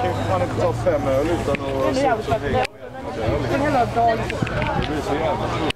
kan ju fan inte ta 5 öl utan att se ut som hej. En hela dag. Det blir så jävla svårt.